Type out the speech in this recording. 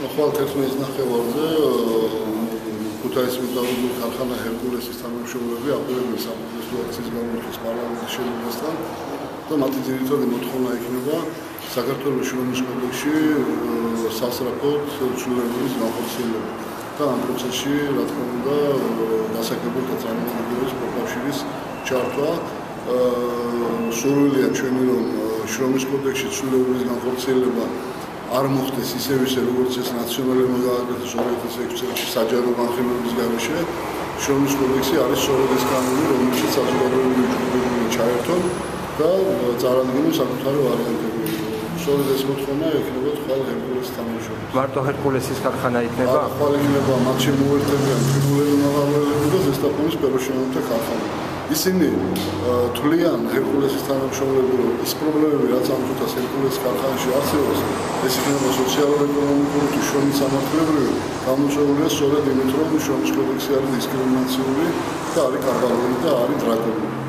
ხვალ 11 ნახევარზე ქუთაისის მეტალურგიული ქარხანა ჰერკულესის თანამშრომლები აპირებენ სამხედრო აქციის გამართვას პარლამენტის შენობასთან და მათი ძირითადი მოთხოვნა იქნება საქართველოს შრომის კოდექსში სასწრაფოდ ცვლილებების განხორციელება და ამ პროცესში, რა თქმა უნდა, დასაქმებულთა წარმომადგენლების პროფილში ჩართვა. სურვილია ჩვენი რომ შრომის კოდექსში ცვლილებების განხორციელება არ მოხდეს ისე როგორც ეს ნაციონალებმა გააკეთეს 2006 წელს საჯარო განხილვის გარეშე. შრომის კოდექსი არის სწორედ ეს კანონი, რომელშიც საზოგადოებრივი ჯგუფები ჩაერთონ და წარადგინონ საკუთარი ვარიანტები. სწორედ ეს მოთხოვნა ექნება ხვალ ჰერკულესის თანამშრომლებს. მარტო ჰერკულესის ქარხანა იქნება? ხვალ იქნება მათ შემოერთებიან ფიგურები მაღალველი და ზესტაფონის პეროშენოვთა ქარხანა. ისინი თვლიან ჰერკულესის თანამშრომლები, რომ ის პრობლემები, რაც ამ თუთას ჰერკულესის ქარხანაში არსებობს, ეს იქნება სოციალურ-ეკონომიკური თუ შრომის სამართლებრივი, გამოწვეულია სწორედ იმით, რომ შრომის კოდექსი არის დისკრიმინაციული და არის კარგაველი და არის დრაკონული.